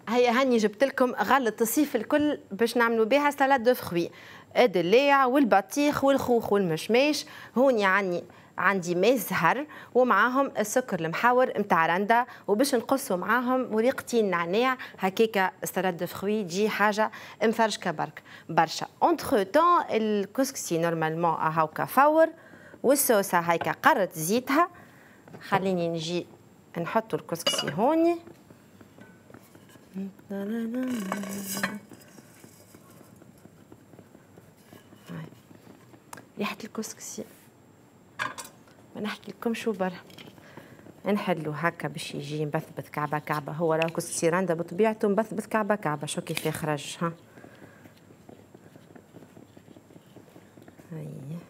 هيا هاني جبت لكم غلة الصيف الكل باش نعملوا بها سلاد دو فخوي، الدلاع والبطيخ والخوخ والمشماش. هوني عندي ماء زهر ومعاهم السكر المحور نتاع رندا، وباش نقصوا معاهم وريقتين نعناع. هكاكا سلاد دو فخوي تجي حاجه مفرشكه برشا. اونتخ طون الكسكسي نورمالمون هاكا فور، والصوصه هيكا قرت زيتها. خليني نجي نحطوا الكسكسي هوني. ريحة الكسكسي ما نحكي لكم شو برا. نحلو هكا باش يجي مبثبث كعبة كعبة. هو راه كسكسي رندا بطبيعته مبثبث كعبة كعبة. شو كيف يخرج ها. هيا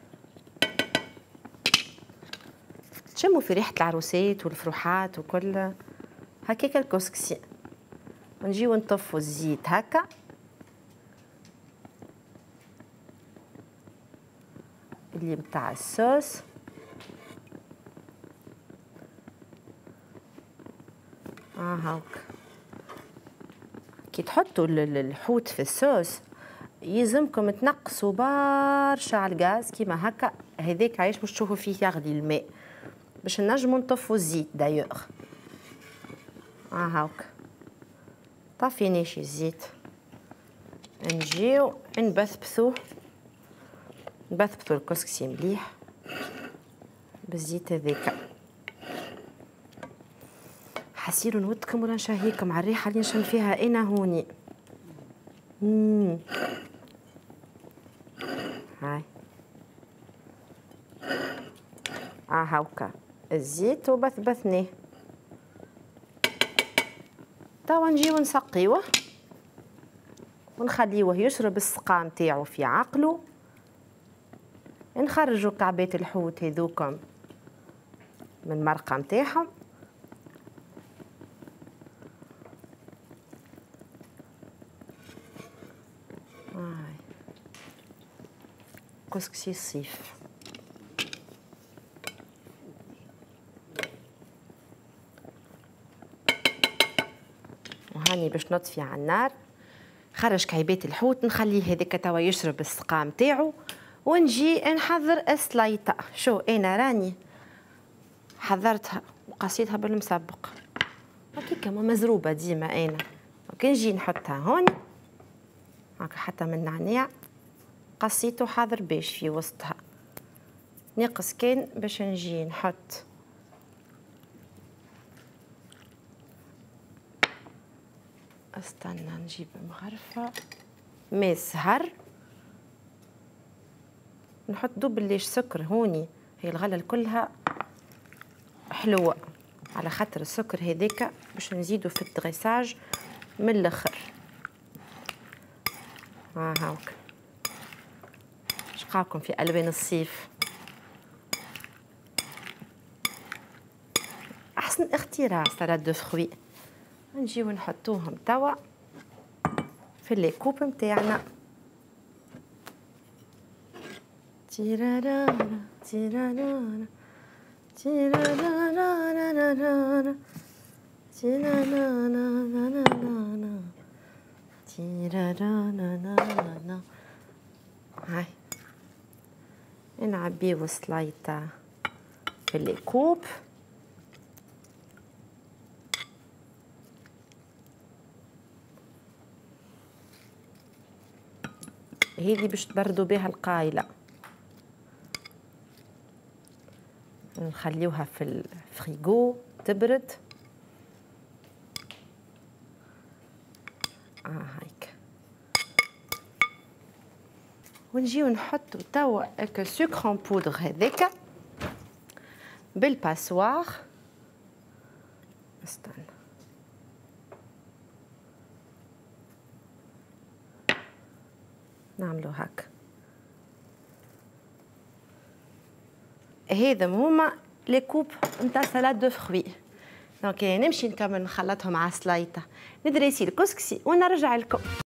تشموا في ريحة العروسات والفروحات وكل هكاكا الكسكسي. ونجيو نطفوا الزيت هكا. اللي بتاع الصوص هاك. كي تحطوا الحوت في الصوص يلزمكم تنقصوا برشا على الغاز كيما هكا. هذاك علاش باش تشوفوا فيه يغلي الماء باش نجموا نطفوا الزيت دايوغ. هاك طفيناش الزيت. نجيو نبثبثوا الكسكسي مليح بالزيت هذاك. حسيروا نودكم ولا نشهيكم على الريحه اللي نشم فيها انا هوني. هاي هاكا الزيت وبثبثناه. توا نجيو نسقيوه ونخليوه يشرب السقا نتاعو في عقله. نخرجوا كعبات الحوت هذوكم من المرقه نتاعهم. كسكسي الصيف. وهاني باش نطفي على النار. خرج كعبات الحوت نخليه هذاك توا يشرب السقا نتاعو. ونجي نحضر السلايطه. شو انا راني حضرتها وقصيتها بالمسبق هكاكا مزروبه ديما انا. كي نجي نحطها هون هاكا حتى من النعناع قصيته حاضر باش في وسطها. ناقص كان باش نجي نحط استنى نجيب مغرفه ماء زهر. نحط دوبليش سكر هوني. هي الغله كلها حلوه على خاطر السكر هذاك باش نزيدو في الدغيساج من الاخر. هاك شقاكم في الوان الصيف. احسن اختراع سلاد دو فخوي. نجيو نحطوهم توا في الليكوب نتاعنا. تيرارانا تيرارانا تيرارانا تيرارانا تيرارانا. هاي نعبيو سلايطة في الليكوب. هذي باش تبردوا بها القايلة. نخليوها في الفريغو تبرد. هيك. ونجيو نحطو توا هكا سكر ان بودر هذاك بالباسوار. استنى نعملو هكا. هذا هما لي كوب نتاع سلاد دو فخوي. دونك نمشي نكمل نخلطهم على السلايطه. ندريسي الكسكسي ونرجع لكم.